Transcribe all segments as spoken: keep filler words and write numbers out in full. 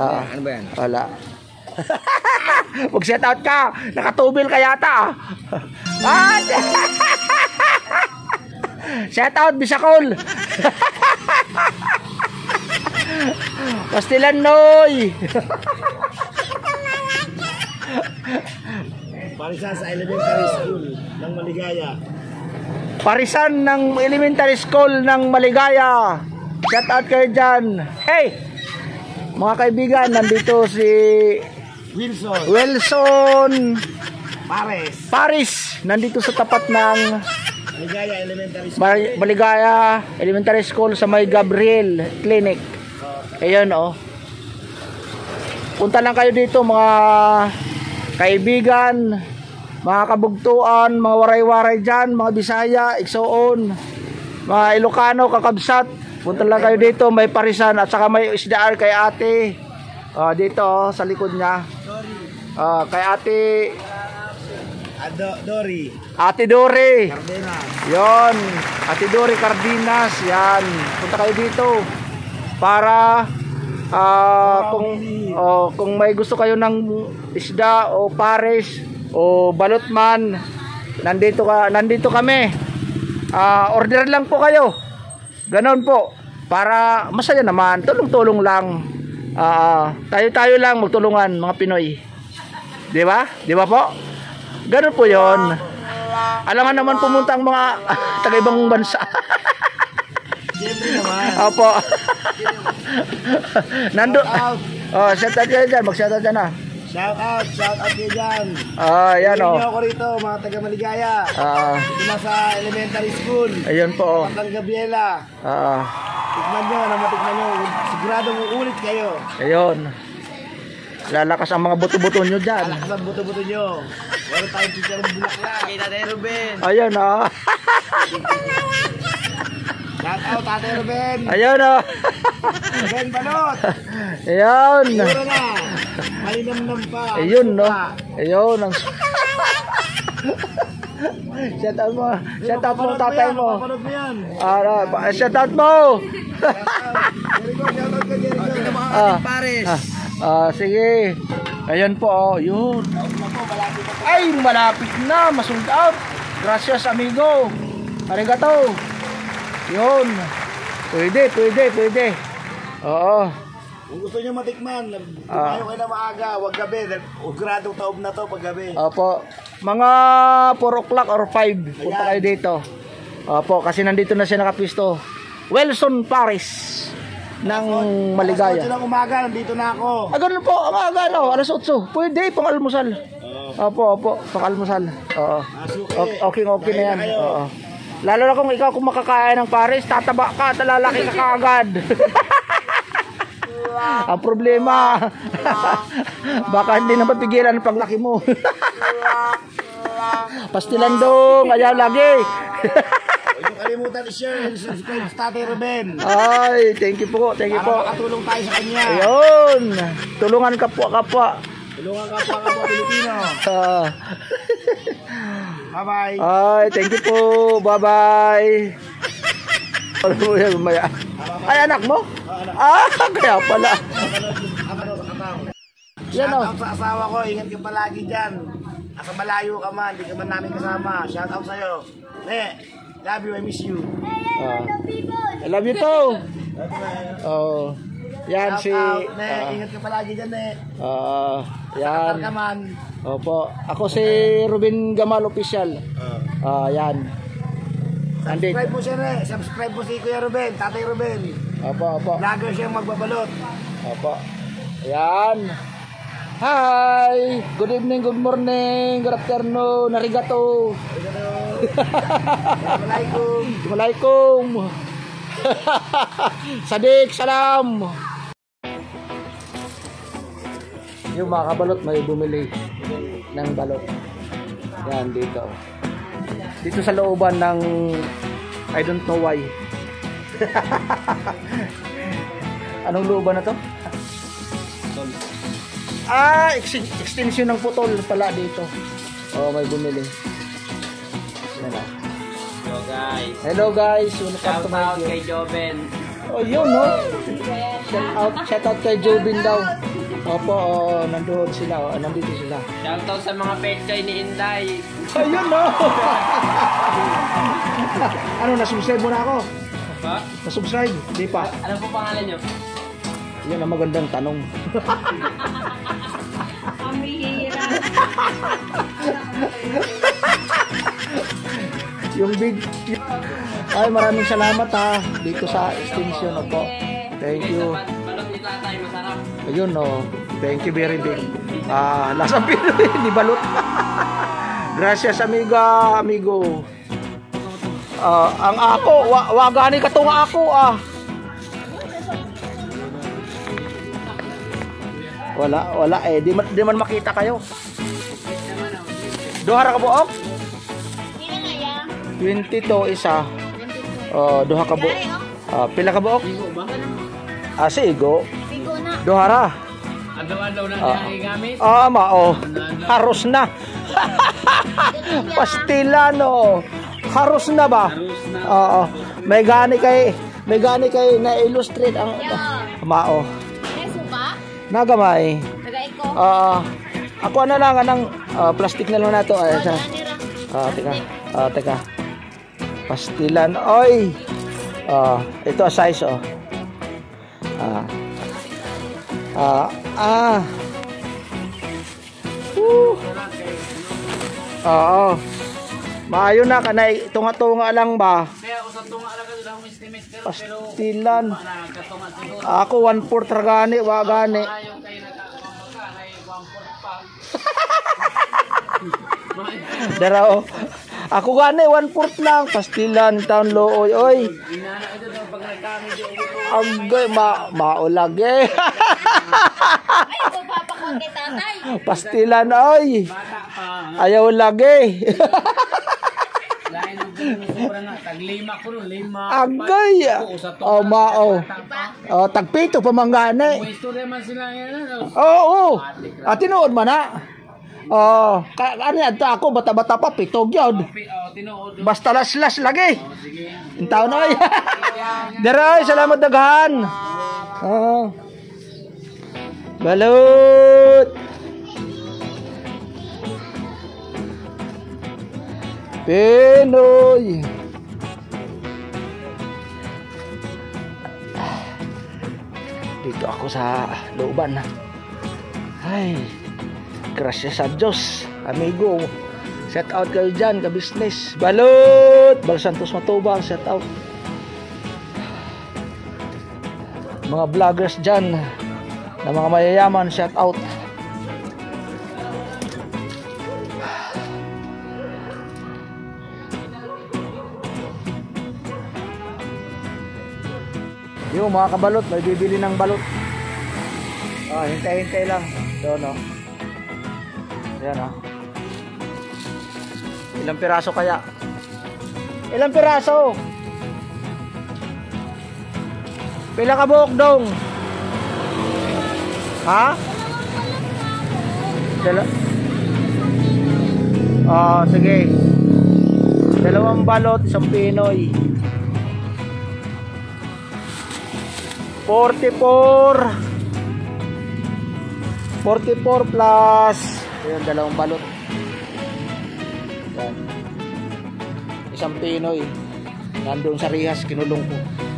Ah, ano ba yan? Wala. Mag-shout out ka. Nakatubil ka yata. Ah. Shout out Bisakol. Pastilan Noy. Parisan sa elementary school ng Maligaya. Parisan ng elementary school ng Maligaya. Shout out kayo dyan. Hey! Mga kaibigan, nandito si Wilson Wilson Pares. Paris. Nandito sa tapat ng Maligaya Elementary School. Mar- Maligaya Elementary School sa may Gabriel Clinic. Ayun oh. Punta lang kayo dito mga kaibigan, mga kabugtuan, mga waray-waray dyan, mga Bisaya, Igsoon, mga Ilocano, kakabsat. Punta lang kayo dito, may parisan at saka may isdaan kay ate. Uh, dito oh, sa likod niya. Uh, kay ate Ado, Dory. Ate Dory. Cardenas. Yon, Ate Dory Cardenas, yan. Punta kayo dito para uh, kung oh, kung may gusto kayo ng isda o pares o balotman, nandito ka, nandito kami. Uh, order lang po kayo. Ganon po. Para masaya naman, tulong-tulong lang. Uh, tayo-tayo lang magtulungan mga Pinoy. 'Di ba? 'Di ba po? Ganon po 'yon. Alangan naman pumunta ang mga taga-ibang bansa. Siyempre naman. Opo. Nando. Oh, shout out kayo dyan. Mag-shout out dyan ah. Shout out, shout out kayo dyan. Ah, yan oh. Tingnan ako rito, mga taga Maligaya. Ah. Dito na sa elementary school. Ayun po. Patang Gabriela. Ah. Tikman nyo, na matikman nyo. Siguradong uulit kayo. Ayun. Lalakas ang mga buto-buto nyo dyan. Lalakas ang buto-buto nyo. Wala tayong chicharon bulaklak. Kita tayo, Ruben. Ayun ah. Shout out, Tate Ruben. Ayun ah. Ruben Balot. Ayun. Siguro na. Malinamnam pa. Ayun no. Ayun ang shout out mo. Shout out mo tatay mo. Mapapanood mo yan. Ah, shout out mo. Jericho, shout out ka, Jericho. Ah. Pares. Ah, ah, sige. Ayun po oh, yun. Ay, malapit na, masold out. Gracias amigo. Arigato. Yun. Pwede, pwede, pwede. Oo. Kung gusto nyo matikman, Ah. tayo kayo na maaga, wag gabi. Ugradong taob na to pag gabi. Opo. Mga four o'clock or five. Punta kayo dito. Opo, kasi nandito na siya nakapisto. Wilson Paris ng Maligaya. Alas otso ng umaga, nandito na ako. Ah, ganun po. Ang aga, no? Alas otso. Pwede, pang almusal. Opo, opo. Pang almusal. Oo. O- Okay, okay na yan. Oo. Lalo na kung ikaw kung makakain ng Paris, tataba ka, talalaki ka kaagad. Ang problema, baka hindi na mapigilan ang paglaki mo. Pastilan dong, ayaw lagi. Huwag yung kalimutan i-share and subscribe sa Tate Ruben. Ay, thank you po, thank you po. Para makatulong tayo sa kanya. Ayun, tulungan kapwa-kapwa. Tulungan ka pa kapwa Pilipino. Ah. Bye-bye. Ay, thank you po. Bye-bye. Ano mo yan, maya? Ay, anak mo? Ah, kaya pala. Yan Shout o. out sa asawa ko, ingat ka palagi dyan. Asa malayo ka man, di ka man namin kasama. Shout out sa'yo. Ne, love you, I miss you. Ah. I love you too. Oh. Yan Shout si out, ne, ah, ingat ka palagi dyan, ne. ah, Yan. yan. ka man. Opo. Ako si Ruben Gamal Official. Ah, yan. Nandito. Subscribe mo siya, ne. Subscribe mo si Kuya Ruben, Tatay Ruben. Opo, opo. Vlogger siyang magbabalot. Opo. Ayan. Hi. Good evening, good morning, good afternoon, arigato. Assalamualaikum. Assalamualaikum. Sadik, salam. Yung mga kabalot may bumili ng balot. Yan dito. Dito sa looban ng I don't know why. Anong looban na to? Ah, ex extension ng putol pala dito. Oh, may bumili. Yan ah. Hello guys. Hello guys, welcome Shout to my out video. kay Joven. Oh, yun, no? Shout out, shout out kay Jobin daw. Opo, oh, nandoon sila. Oh, nandito sila. Shoutout sa mga pechay ni Inday. Ayun, no? Ano, nasubscribe mo na ako? Ba? Nasubscribe? Di pa. Ano po pangalan nyo? Yan ang magandang tanong. Pamihira. Yung big... Ay, maraming salamat ha. Dito sa extension po. Thank you. Balot ni tatay, masarap. Ayun, no. Thank you very big. Ah, lasang Pinoy, di balot. Gracias, amiga, amigo. Ah, ang ako, wa, wagani katong ako ah. Wala, wala eh. Di man, di man makita kayo. Duha ka buok? Sino na yan? twenty-two isa. Oh, duha ka buok. Ah, pila ka buok? Ah, si Igo. Bigo na. Duha ra. Adaw-adaw na Ah. niya igamit. Ah, mao. Haros na. Pastilano. Haros na ba? Harus na. Oo. May gani kay may gani kay na illustrate ang mao. Neso ba? Nagamay. Tagay ko. Ah, ako na lang anang ah, plastic na lang nato ay sa. Nira. Ah, teka. Ah, teka. Pastilan. Oy. Ah, ito size oh. Ah. Ah, ah. Woo. Oo. Maayo na kanay tunga-tunga lang ba? Kaya usap tunga lang ka doon estimate pero Pastilan. nagkatunga siguro. Ako one fourth ra gani, wa gani. Ayaw kayo nagkakamaka na one fourth pa. Dara oh. Ako gani one fourth lang, pastilan taon looy oy. Inana ito daw pag nagkami di ulit. Agay ma maulag eh. Ay, pagpapakot kay tatay. Pastilan oy. Bata pa. Ayaw lagi. Lain ng sobrang nga tag lima ko ron, lima. Agay. Oh mao. Oh tagpito pamangane. May istorya man sila yan. ano? Oo. At tinuod man na. Oh, ka ano yan to ako bata-bata pa pitog yun. Pi- oh, tinuod. Basta las-las lagi. Oh, sige. Intaw na oy. Daray, salamat daghan. Oh. Balut. Pinoy. Dito ako sa looban na. Ay, gracias sa Diyos, amigo. Shout out kayo dyan, ka-business. Balot! Bal Santos Matubang, shout out. Mga vloggers dyan, na mga mayayaman, shout out. Yung mga kabalot, may bibili ng balot. Ah, hintay-hintay lang. Doon, no. Ayan, oh. Ilang piraso kaya? Ilang piraso? Pila ka buhok dong? Ha? Dala Ah, sige. Dalawang balot, isang Pinoy. forty-four forty-four plus ayun, dalawang balot. Yan. Isang Pinoy nandun sa Rihas, kinulong ko.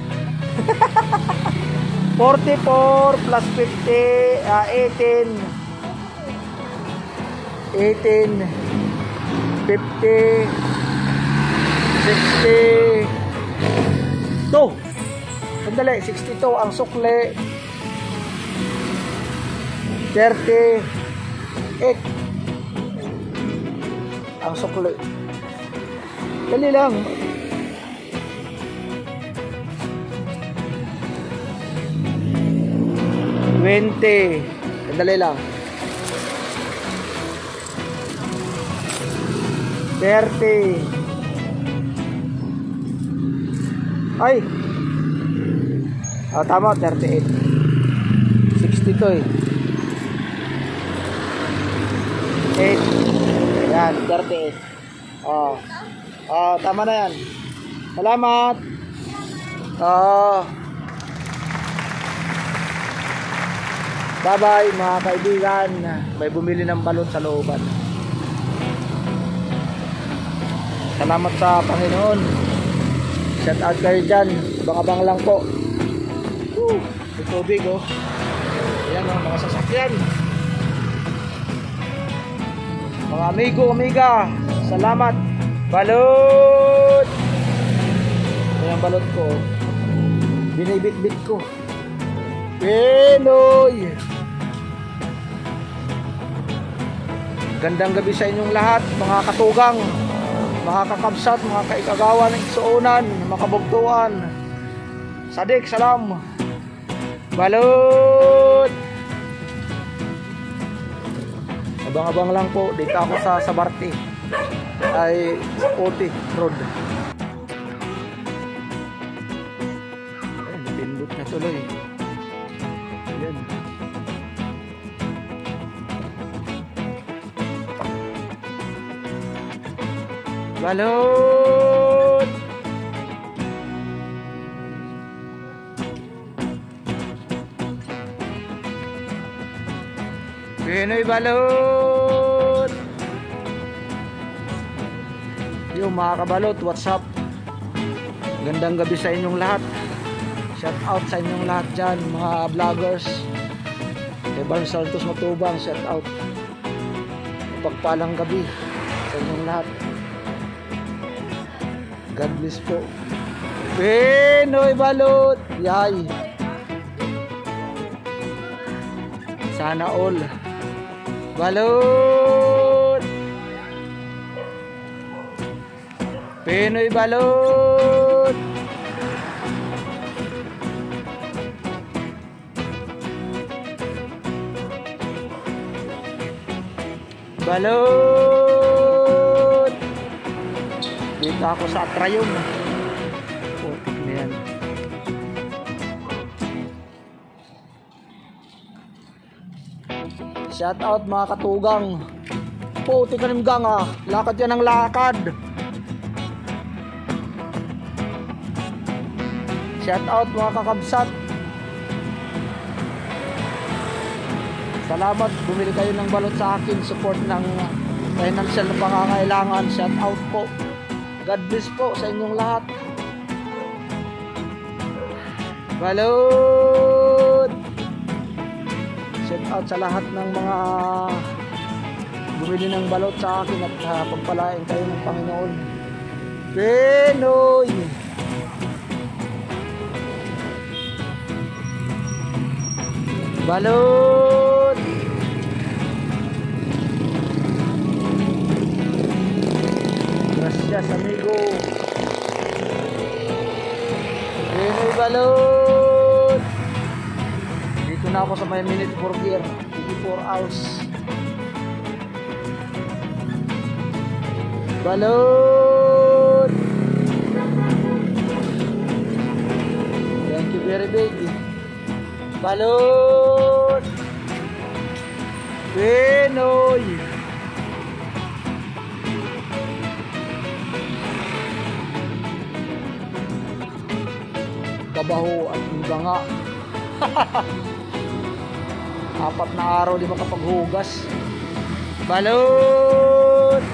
forty-four plus fifty, uh, eighteen eighteen fifty sixty two. Sandali, sixty-two ang sukle. thirty-eight ang sukle. Dali lang. twenty. Sandali lang. thirty. Ay. Oh, tama, thirty-eight. sixty-two eh. eight. Yan, thirty-eight. Oh. Oh, tama na yan. Salamat. Oh. Bye bye mga kaibigan. May bumili ng balon sa looban. Salamat sa Panginoon. Shout out kayo dyan. Abang-abang lang po. Woo, may tubig oh. Ayan oh, mga sasakyan. Mga amigo, amiga, salamat. Balot. Ayan balot ko. Binibit-bit ko. Pinoy. Gandang gabi sa inyong lahat, mga katugang, mga kakabsat, mga kaikagawa ng isuunan, mga kabugtuan. Sadik, salam. Balot. Abang-abang lang po, dito ako sa Sabarte ay Oti Road. Ayan, pindot na tuloy. Ayan. Balot. Pinoy balot. Yo mga kabalot, what's up? Gandang gabi sa inyong lahat. Shout out sa inyong lahat dyan, mga vloggers. Kay Barn Santos Matubang, shout out. Pagpalang gabi sa inyong lahat. God bless po. Pinoy balot. Yay. Sana all. Balot. Pinoy balot. Balot. Dito ako sa Atrayong. Putik na yan. Shout out mga katugang. Putik ka nimgang ah. Lakad yan ang lakad. Shout out mga kakabsat. Salamat, bumili kayo ng balot sa akin. Support ng financial na pangangailangan. Shout out po. God bless po sa inyong lahat. Balot. Shout out sa lahat ng mga bumili ng balot sa akin at uh, pagpalain kayo ng Panginoon. Pinoy. Balot. Gracias amigo. Pinoy balot. Dito na ako sa may minute burger, twenty-four hours. Balot. Thank you very big. Balot. Pinoy. Kabaho at banga. Apat na araw di makapaghugas. Balot.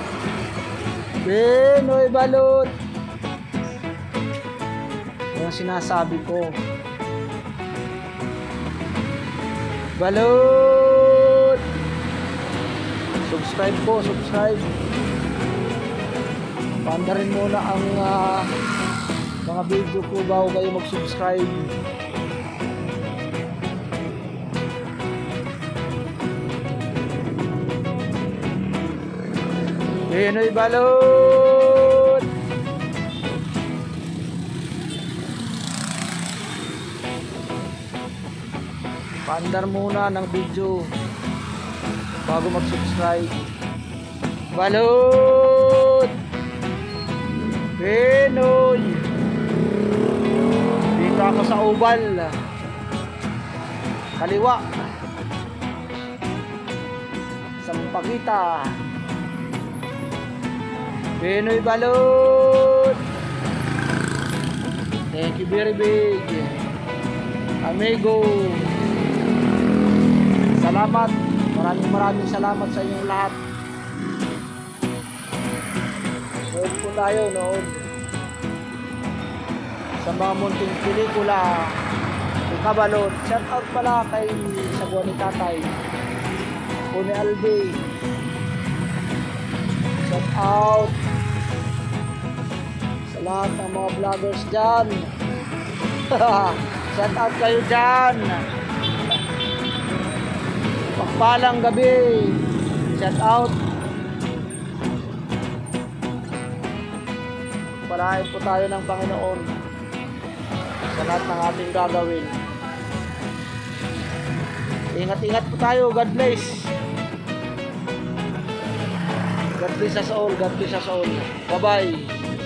Pinoy balot. Yan sinasabi ko. Balot. Subscribe po, subscribe. Pandarin muna ang uh, mga video ko bago kayo mag-subscribe. Pinoy balot. Pandar muna ng video bago mag-subscribe. Balot. Pinoy. Dito ako sa Ubal. Kaliwa. Sampagita. Pinoy balot. Thank you very big amigo. Salamat. Maraming maraming salamat sa inyong lahat. Nood po tayo, nood. Sa mga munting pelikula, kay Kabalot. Shout out pala kay Sagwa ni Tatay. Pune Albi. Shout out sa lahat ng mga vloggers dyan. Shout out kayo dyan. Pagpalang gabi. Shout out. Palain po tayo ng Panginoon sa lahat ng ating gagawin. Ingat-ingat po tayo. God bless. God bless us all. God bless us all. Bye-bye.